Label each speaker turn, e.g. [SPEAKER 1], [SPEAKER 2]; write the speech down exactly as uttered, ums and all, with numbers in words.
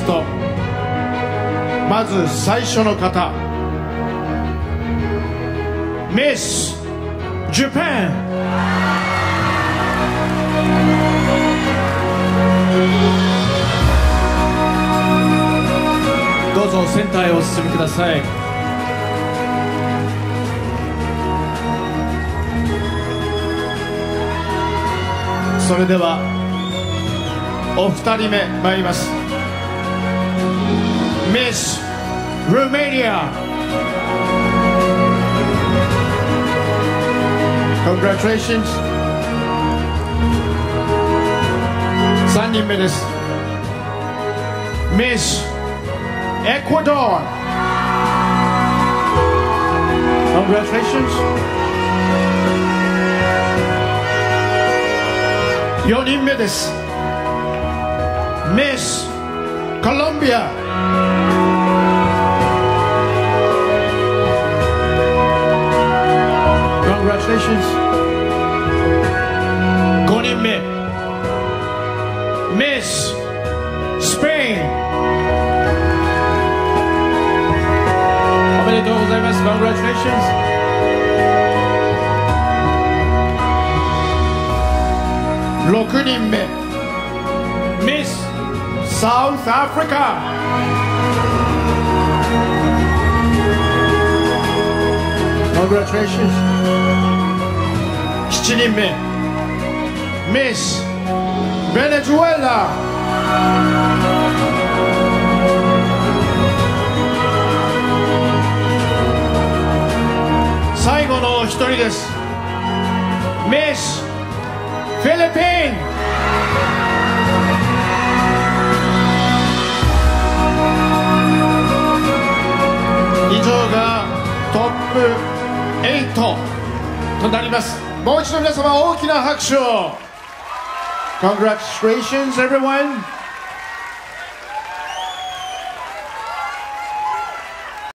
[SPEAKER 1] ト、まず最初の方、ミス・ジャパン。どうぞセンターへお進みください。それではお二人目参ります。ミス・ルーメニア。 Congratulations。 三人目です。ミス・エクアドル。 Congratulations。 よにんめです。ミス・コロンビア。 Congratulations。 ごにんめ、ミス・スペイン。おめでとうございます。 Congratulations。 ろくにんめ、ミス・サウスアフリカ。 Congratulations。 しちにんめ、ミス・ベネズエラ。 最後のひとりです。ミス・フィリピン。以上がトップはちとなります。もう一度皆様大きな拍手を。 Congratulations everyone。